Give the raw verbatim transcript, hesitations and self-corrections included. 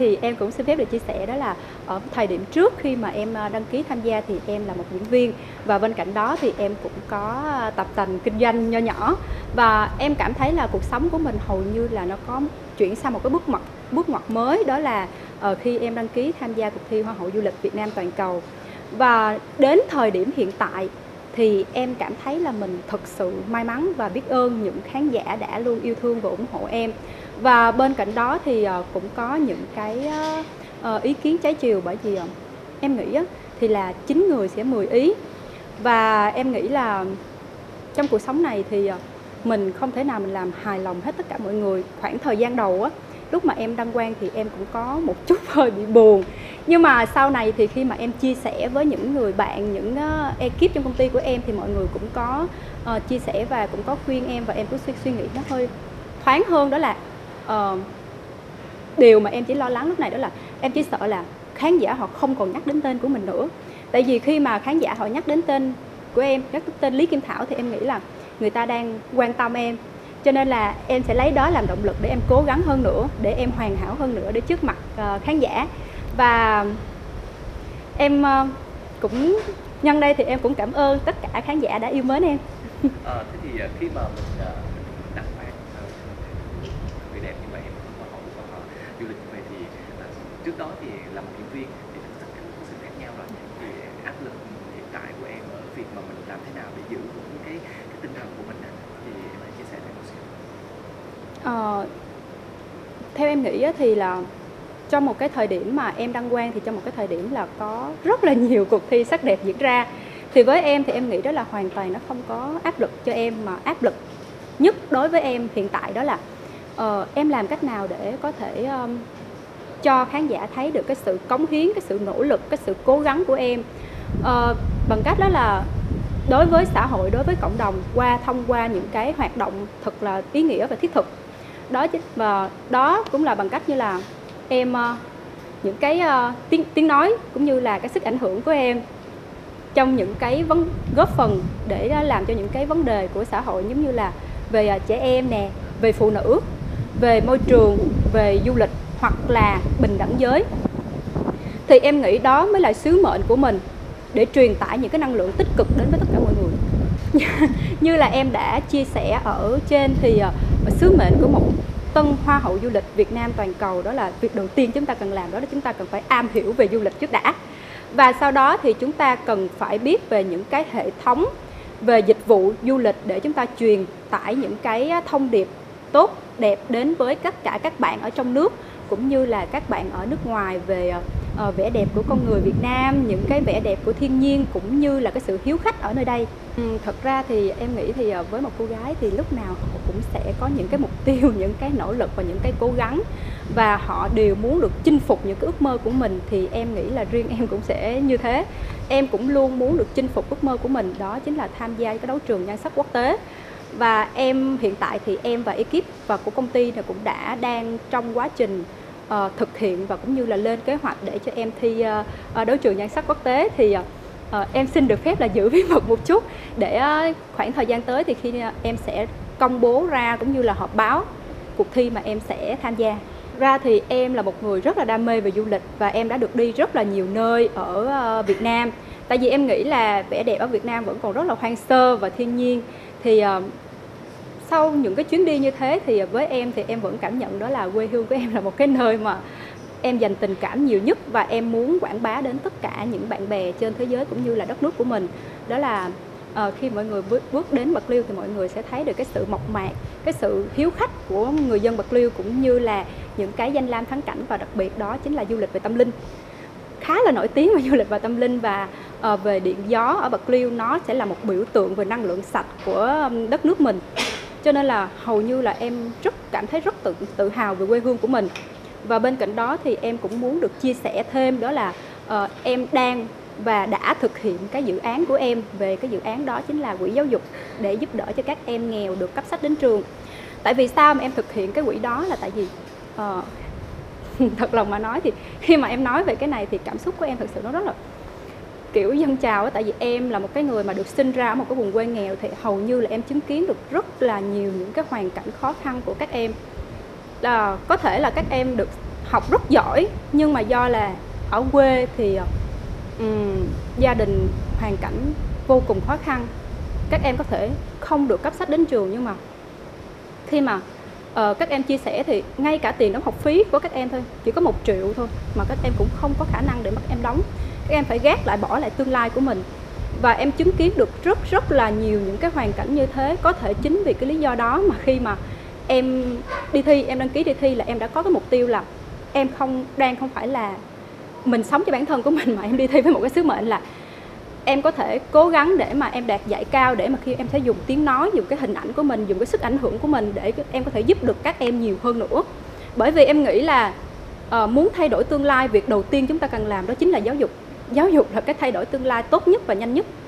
thì em cũng xin phép được chia sẻ đó là ở thời điểm trước khi mà em đăng ký tham gia thì em là một diễn viên, và bên cạnh đó thì em cũng có tập tành kinh doanh nho nhỏ, và em cảm thấy là cuộc sống của mình hầu như là nó có chuyển sang một cái bước ngoặt bước ngoặt mới, đó là uh, khi em đăng ký tham gia cuộc thi Hoa hậu du lịch Việt Nam toàn cầu. Và đến thời điểm hiện tại thì em cảm thấy là mình thực sự may mắn và biết ơn những khán giả đã luôn yêu thương và ủng hộ em. Và bên cạnh đó thì cũng có những cái ý kiến trái chiều, bởi vì em nghĩ thì là chín người sẽ mười ý. Và em nghĩ là trong cuộc sống này thì mình không thể nào mình làm hài lòng hết tất cả mọi người. Khoảng thời gian đầu á, lúc mà em đăng quang thì em cũng có một chút hơi bị buồn. Nhưng mà sau này thì khi mà em chia sẻ với những người bạn, những uh, ekip trong công ty của em thì mọi người cũng có uh, chia sẻ và cũng có khuyên em, và em cũng suy, suy nghĩ nó hơi thoáng hơn. Đó là uh, điều mà em chỉ lo lắng lúc này đó là em chỉ sợ là khán giả họ không còn nhắc đến tên của mình nữa. Tại vì khi mà khán giả họ nhắc đến tên của em, nhắc đến tên Lý Kim Thảo thì em nghĩ là người ta đang quan tâm em. Cho nên là em sẽ lấy đó làm động lực để em cố gắng hơn nữa, để em hoàn hảo hơn nữa để trước mặt uh, khán giả. Và em uh, cũng nhân đây thì em cũng cảm ơn tất cả khán giả đã yêu mến em. À, thế thì khi mà mình uh, đăng quang người đẹp như vậy, hoa hậu du lịch như vậy thì uh, trước đó thì là một diễn viên thì tất cả có sự khác nhau rồi. Thì áp lực hiện tại của em ở việc mà mình làm thế nào để giữ vững cái, cái tinh thần của mình thì em hãy chia sẻ thêm một xíu. Uh, theo em nghĩ thì là trong một cái thời điểm mà em đăng quang thì trong một cái thời điểm là có rất là nhiều cuộc thi sắc đẹp diễn ra. Thì với em thì em nghĩ đó là hoàn toàn nó không có áp lực cho em, mà áp lực nhất đối với em hiện tại đó là uh, em làm cách nào để có thể um, cho khán giả thấy được cái sự cống hiến, cái sự nỗ lực, cái sự cố gắng của em, uh, bằng cách đó là đối với xã hội, đối với cộng đồng, qua thông qua những cái hoạt động thật là ý nghĩa và thiết thực. Đó và đó cũng là bằng cách như là em uh, những cái uh, tiếng tiếng nói cũng như là cái sức ảnh hưởng của em trong những cái vấn góp phần để uh, làm cho những cái vấn đề của xã hội, giống như là về uh, trẻ em nè, về phụ nữ, về môi trường, về du lịch hoặc là bình đẳng giới. Thì em nghĩ đó mới là sứ mệnh của mình, để truyền tải những cái năng lượng tích cực đến với tất cả mọi người. Như là em đã chia sẻ ở trên thì uh, sứ mệnh của một tân Hoa hậu du lịch Việt Nam toàn cầu đó là việc đầu tiên chúng ta cần làm đó là chúng ta cần phải am hiểu về du lịch trước đã. Và sau đó thì chúng ta cần phải biết về những cái hệ thống về dịch vụ du lịch để chúng ta truyền tải những cái thông điệp tốt đẹp đến với tất cả các bạn ở trong nước cũng như là các bạn ở nước ngoài về uh, vẻ đẹp của con người Việt Nam, những cái vẻ đẹp của thiên nhiên cũng như là cái sự hiếu khách ở nơi đây. Ừ, thật ra thì em nghĩ thì với một cô gái thì lúc nào họ cũng sẽ có những cái mục tiêu, những cái nỗ lực và những cái cố gắng, và họ đều muốn được chinh phục những cái ước mơ của mình. Thì em nghĩ là riêng em cũng sẽ như thế. Em cũng luôn muốn được chinh phục ước mơ của mình, đó chính là tham gia cái đấu trường nhan sắc quốc tế. Và em hiện tại thì em và ekip và của công ty cũng đã đang trong quá trình uh, thực hiện và cũng như là lên kế hoạch để cho em thi uh, đấu trường nhan sắc quốc tế. Thì uh, em xin được phép là giữ bí mật một chút, để uh, khoảng thời gian tới thì khi uh, em sẽ công bố ra cũng như là họp báo cuộc thi mà em sẽ tham gia. Ra thì em là một người rất là đam mê về du lịch, và em đã được đi rất là nhiều nơi ở uh, Việt Nam. Tại vì em nghĩ là vẻ đẹp ở Việt Nam vẫn còn rất là hoang sơ và thiên nhiên. Thì uh, sau những cái chuyến đi như thế thì với em thì em vẫn cảm nhận đó là quê hương của em là một cái nơi mà em dành tình cảm nhiều nhất, và em muốn quảng bá đến tất cả những bạn bè trên thế giới cũng như là đất nước của mình. Đó là uh, khi mọi người bước, bước đến Bạc Liêu thì mọi người sẽ thấy được cái sự mộc mạc, cái sự hiếu khách của người dân Bạc Liêu cũng như là những cái danh lam thắng cảnh, và đặc biệt đó chính là du lịch về tâm linh. Khá là nổi tiếng về du lịch và tâm linh, và uh, về điện gió ở Bạc Liêu nó sẽ là một biểu tượng về năng lượng sạch của đất nước mình. Cho nên là hầu như là em rất cảm thấy rất tự, tự hào về quê hương của mình. Và bên cạnh đó thì em cũng muốn được chia sẻ thêm đó là uh, em đang và đã thực hiện cái dự án của em. Về cái dự án đó chính là quỹ giáo dục để giúp đỡ cho các em nghèo được cấp sách đến trường. Tại vì sao mà em thực hiện cái quỹ đó là tại vì uh, thật lòng mà nói thì khi mà em nói về cái này thì cảm xúc của em thật sự nó rất là kiểu dâng trào. Tại vì em là một cái người mà được sinh ra ở một cái vùng quê nghèo, thì hầu như là em chứng kiến được rất là nhiều những cái hoàn cảnh khó khăn của các em. Là có thể là các em được học rất giỏi, nhưng mà do là ở quê thì um, gia đình hoàn cảnh vô cùng khó khăn, các em có thể không được cấp sách đến trường. Nhưng mà khi mà uh, các em chia sẻ thì ngay cả tiền đóng học phí của các em thôi chỉ có một triệu thôi mà các em cũng không có khả năng để mà các em đóng. Các em phải gác lại, bỏ lại tương lai của mình. Và em chứng kiến được rất rất là nhiều những cái hoàn cảnh như thế. Có thể chính vì cái lý do đó mà khi mà em đi thi, em đăng ký đi thi là em đã có cái mục tiêu là em không đang không phải là mình sống cho bản thân của mình, mà em đi thi với một cái sứ mệnh là em có thể cố gắng để mà em đạt giải cao, để mà khi em sẽ dùng tiếng nói, dùng cái hình ảnh của mình, dùng cái sức ảnh hưởng của mình để em có thể giúp được các em nhiều hơn nữa. Bởi vì em nghĩ là uh, muốn thay đổi tương lai, việc đầu tiên chúng ta cần làm đó chính là giáo dục. Giáo dục là cái thay đổi tương lai tốt nhất và nhanh nhất.